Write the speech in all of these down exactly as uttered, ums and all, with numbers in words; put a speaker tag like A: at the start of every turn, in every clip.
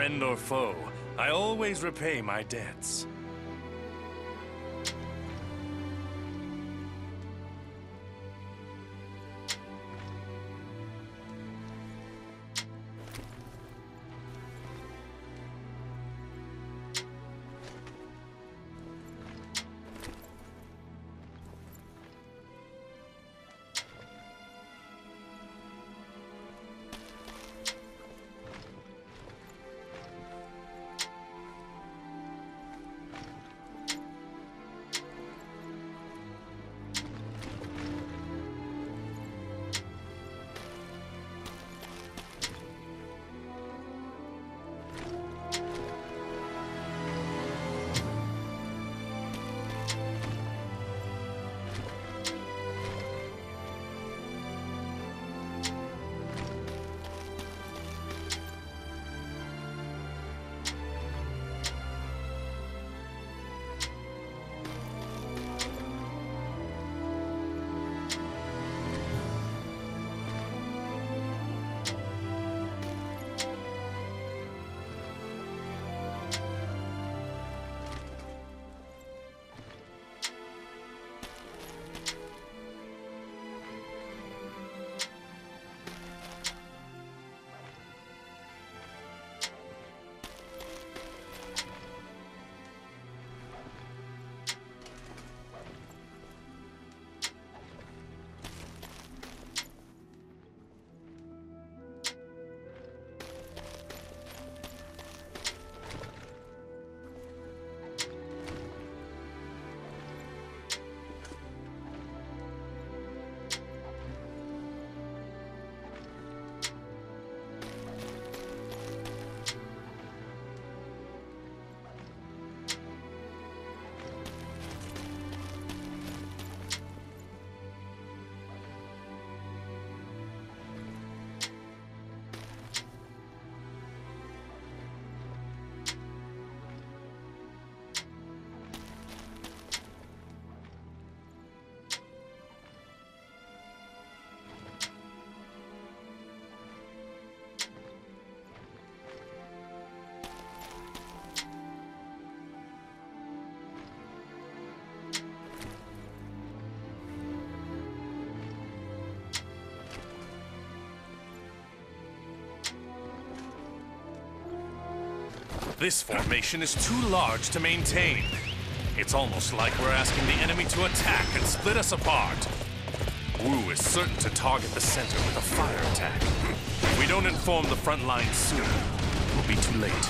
A: friend or foe, I always repay my debts. This formation is too large to maintain. It's almost like we're asking the enemy to attack and split us apart. Wu is certain to target the center with a fire attack. If we don't inform the front line soon, we'll be too late.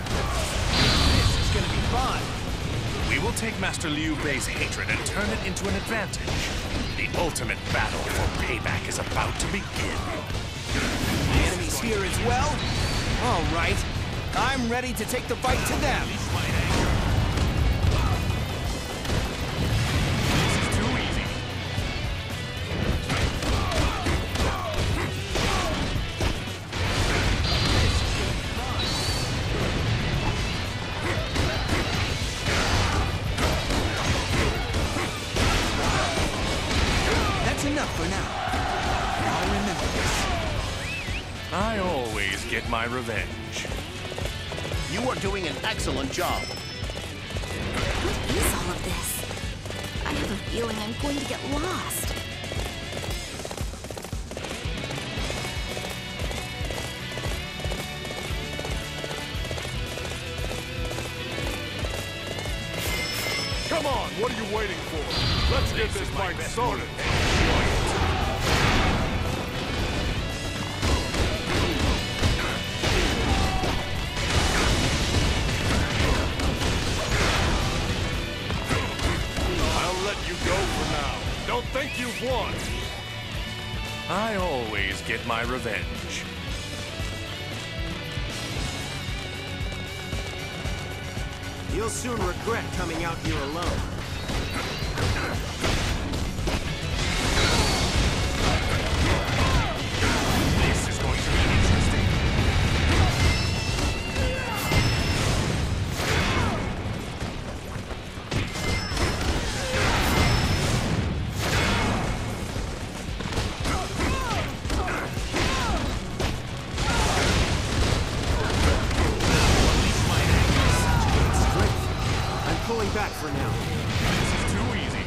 B: This is gonna be fun.
A: We will take Master Liu Bei's hatred and turn it into an advantage. The ultimate battle for payback is about to begin.
B: The enemy's here as well? All right. I'm ready to take the fight to them.
A: This is too easy.
B: That's enough for now. I'll remember this.
A: I always get my revenge.
C: You are doing an excellent job.
D: What is all of this? I have a feeling I'm going to get lost.
E: Come on, what are you waiting for? Let's get this fight started. Don't think you've won!
A: I always get my revenge.
B: You'll soon regret coming out here alone.
A: This is going to be interesting.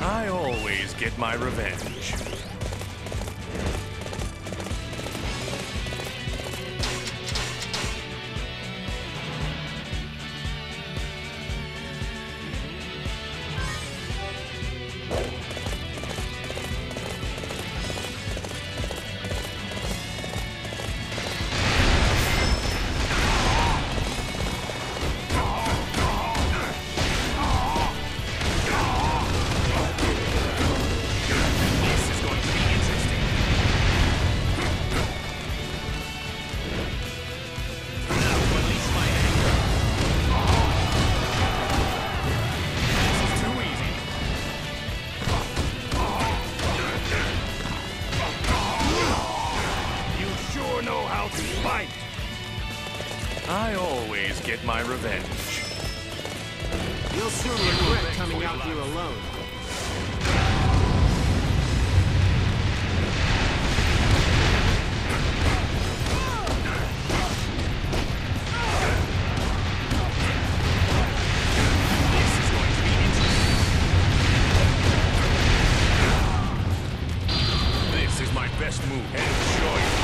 A: I always get my revenge. I always get my revenge.
B: You'll soon regret coming out here alone.
A: This is going to be interesting. This is my best move. Enjoy it.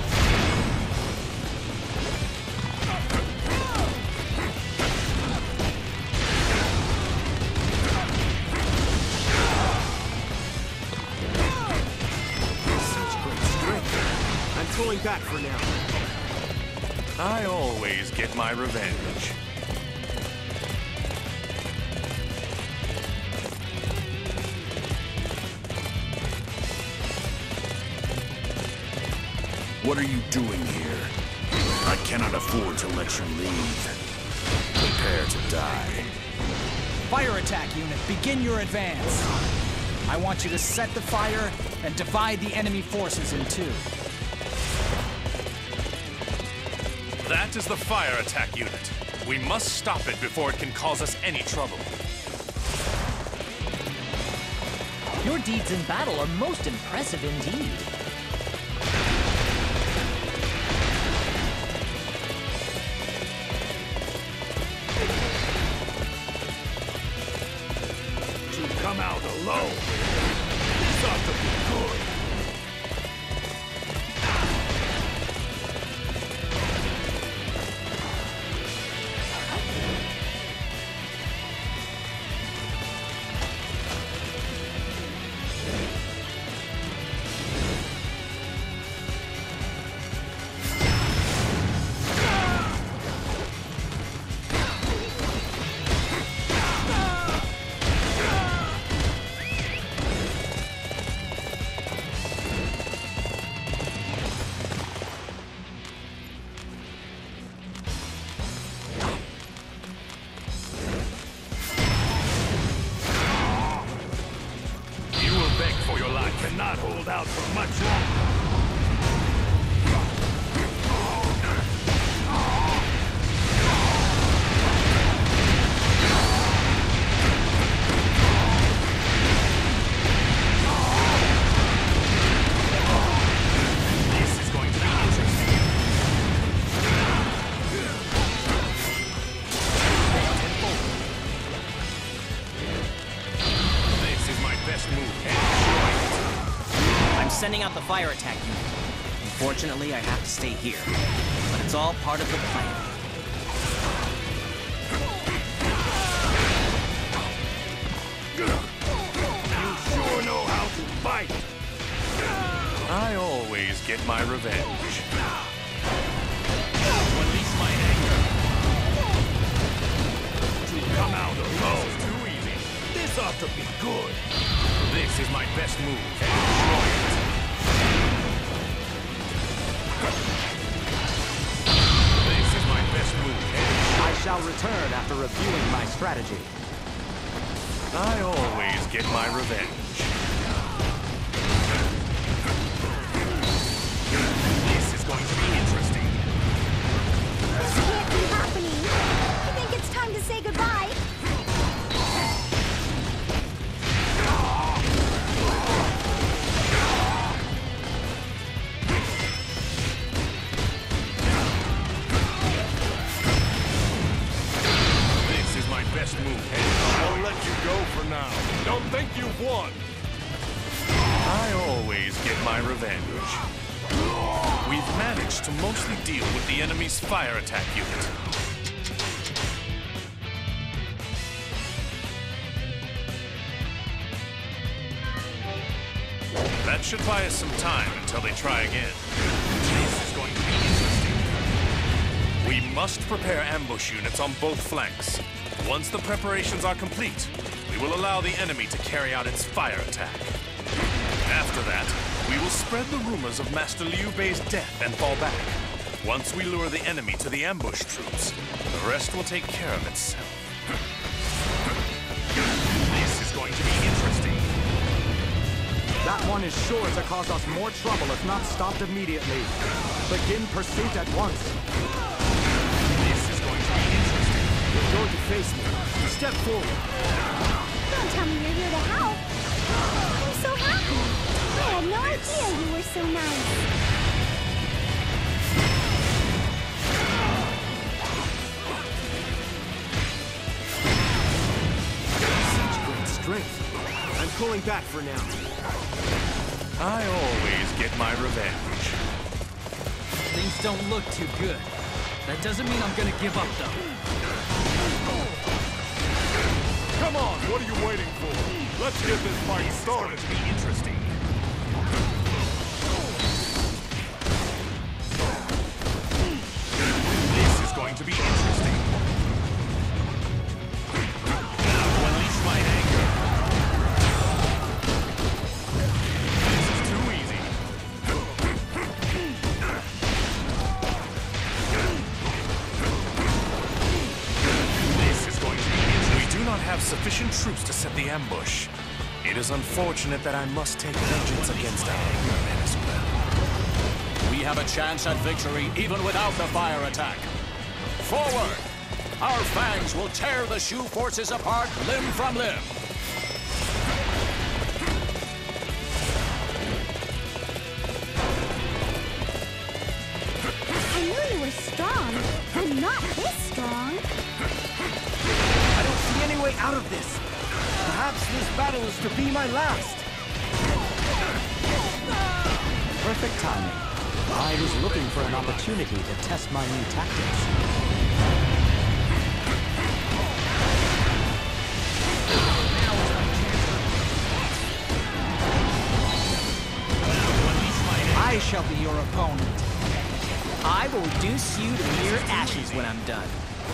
B: Pulling back for now.
A: I always get my revenge.
F: What are you doing here? I cannot afford to let you leave. Prepare to die.
G: Fire attack unit, begin your advance. I want you to set the fire and divide the enemy forces in two.
A: That is the fire attack unit. We must stop it before it can cause us any trouble.
H: Your deeds in battle are most impressive indeed.
E: To come out alone. This ought to be good. Cannot hold out for much longer. This is going to be interesting. This is my best move.
I: I'm sending out the fire attack unit. Unfortunately, I have to stay here. But it's all part of the plan.
E: You sure know how to fight.
A: I always get my revenge.
E: Release my anger. To come out alone.
A: Too easy.
E: This ought to be good.
A: This is my best move. Enjoy it. This is my best move.
B: I shall return after reviewing my strategy.
A: I always get my revenge. This is going to be interesting.
D: This can't be happening. I think it's time to say goodbye.
A: This is my best move.
E: I'll let you go for now. Don't think you've won.
A: I always get my revenge. We've managed to mostly deal with the enemy's fire attack unit. That should buy us some time until they try again. This is going to be interesting. We must prepare ambush units on both flanks. Once the preparations are complete, we will allow the enemy to carry out its fire attack. After that, we will spread the rumors of Master Liu Bei's death and fall back. Once we lure the enemy to the ambush troops, the rest will take care of itself. This is going to be interesting.
J: That one is sure to cause us more trouble if not stopped immediately. Begin pursuit at once.
A: This is going to be interesting.
J: You're going to face me. Step forward.
D: Don't tell me you're here to help. I'm so happy. I had no idea you were so nice.
J: Such great strength. I'm pulling back for now.
A: I always get my revenge.
G: Things don't look too good. That doesn't mean I'm gonna give up, though.
E: Come on, what are you waiting for? Let's get this fight started.
A: It's going to be interesting. This is going to be interesting. Now to unleash my anger. This is too easy. This is going to be interesting. We do not have sufficient troops to set the ambush. It is unfortunate that I must take vengeance against our men as well.
F: We have a chance at victory even without the fire attack. Forward! Our fangs will tear the Shu forces apart limb from limb.
D: I knew you were strong, but not this strong.
J: I don't see any way out of this. Perhaps this battle is to be my last. Perfect timing. I was looking for an opportunity to test my new tactics.
G: I shall be your opponent.
I: I will reduce you to mere ashes when I'm done.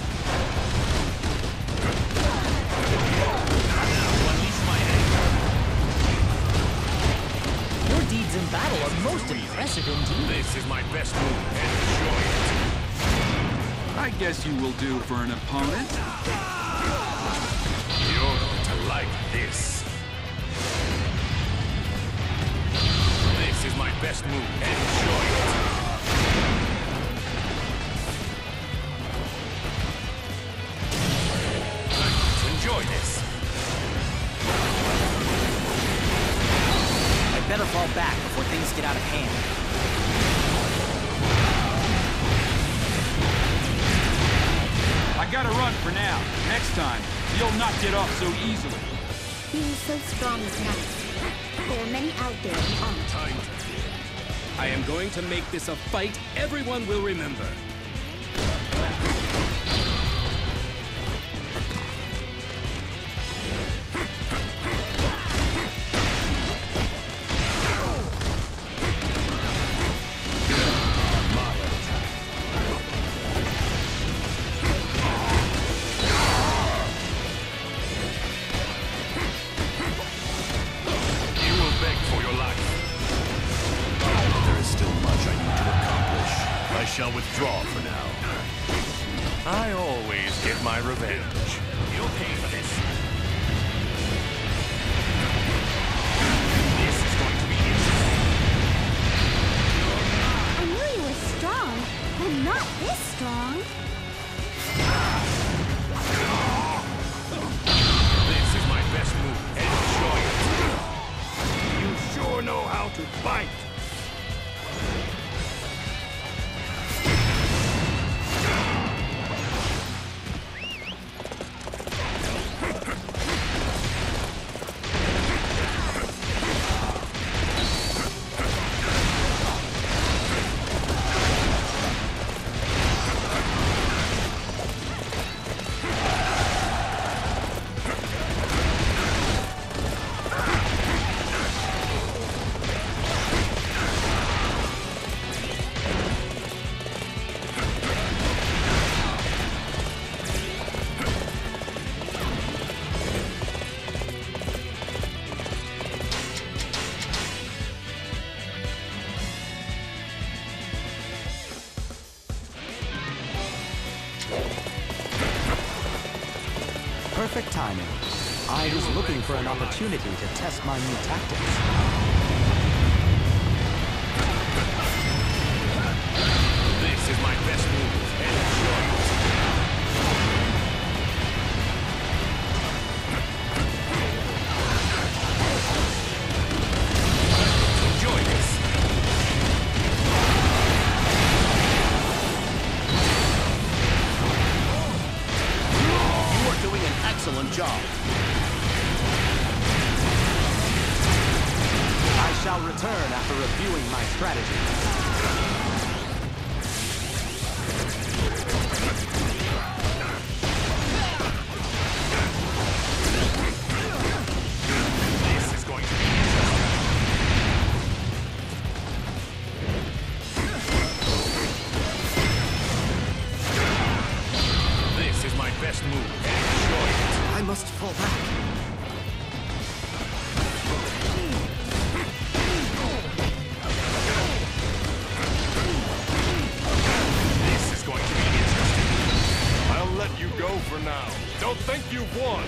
I: Your deeds in battle are most impressive indeed.
A: This is my best move, and enjoy it.
K: I guess you will do for an opponent.
A: You're going to like this. This is my best move, and enjoy it. Enjoy this.
I: I better fall back before things get out of hand.
K: I gotta run for now. Next time, you'll not get off so easily.
D: Being so strong is nice. There are many out there who aren't.
A: Time.
B: I am going to make this a fight everyone will remember.
F: Shall withdraw for now.
A: I always get my revenge. You'll pay for this. This is going to be interesting.
D: I knew you were strong, but not this strong.
A: This is my best move. Enjoy it.
E: You sure know how to fight.
J: timing. I was looking for an opportunity to test my new tactics.
A: This is my best move. Enjoy it. Enjoy this.
C: You are doing an excellent job.
J: I shall return after reviewing my strategy.
B: I must fall back.
A: This is going to be interesting.
E: I'll let you go for now. Don't think you've won.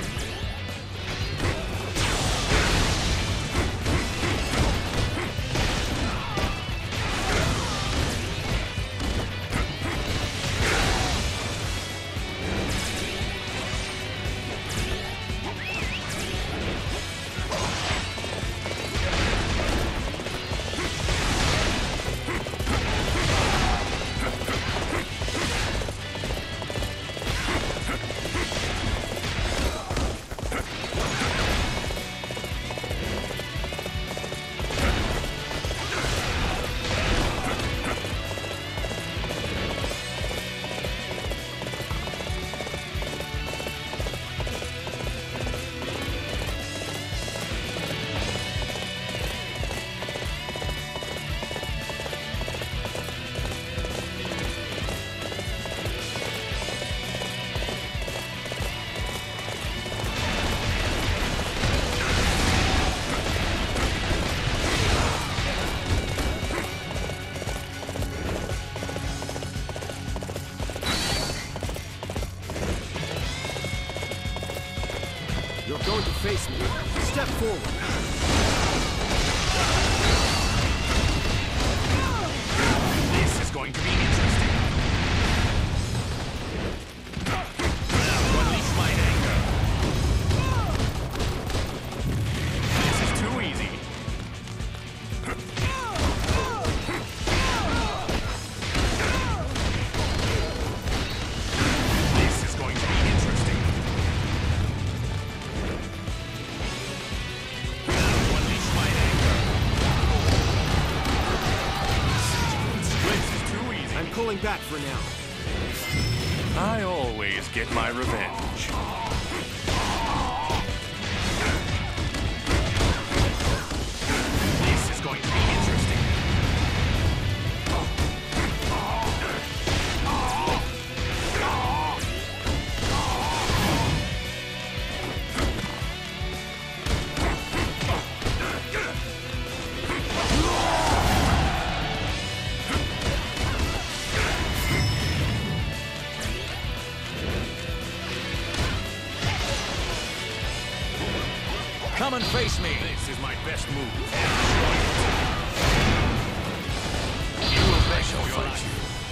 B: You're going to face me. Step forward.
A: This is going to be interesting. Release my anger. This is too easy. This is going to be interesting. Release my anger. This is too easy.
B: I'm pulling back for now.
A: I always get my revenge. This is going to be interesting.
F: Come and face me.
A: This is my best move. You will beg for your life.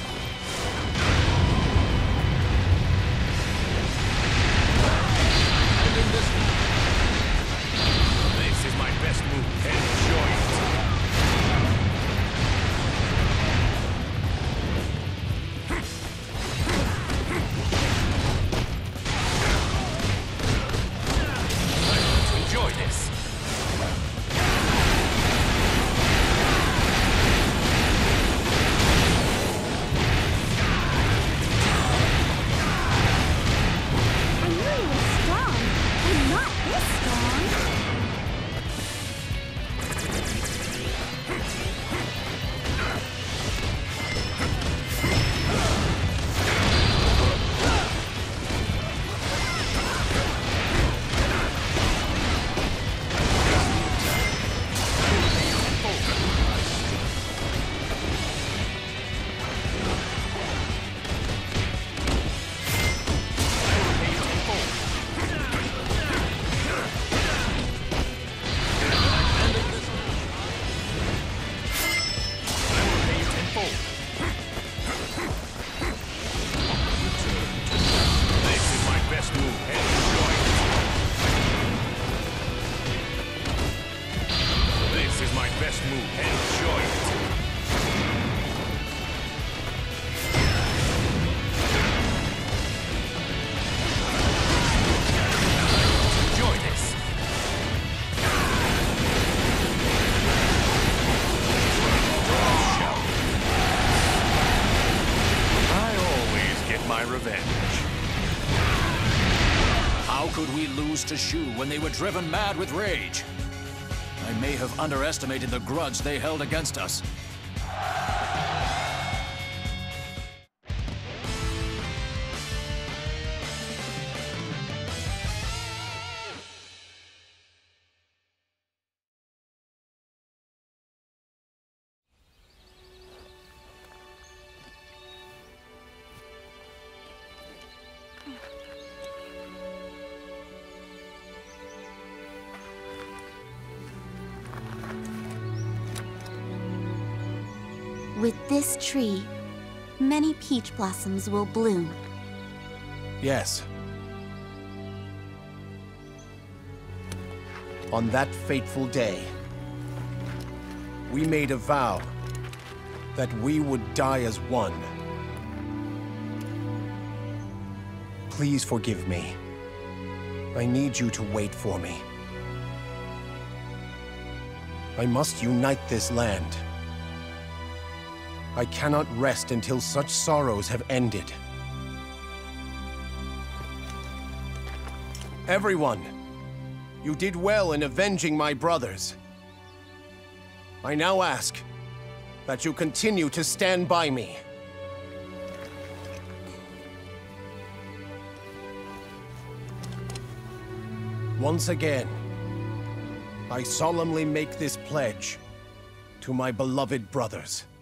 A: Ending this. This is my best move. Enjoy it. Enjoy this. best move. Enjoy it. Enjoy this. I always get my revenge.
F: How could we lose to Shu when they were driven mad with rage? I may have underestimated the grudge they held against us.
D: With this tree, many peach blossoms will bloom.
L: Yes. On that fateful day, we made a vow that we would die as one. Please forgive me. I need you to wait for me. I must unite this land. I cannot rest until such sorrows have ended. Everyone, you did well in avenging my brothers. I now ask that you continue to stand by me. Once again, I solemnly make this pledge to my beloved brothers.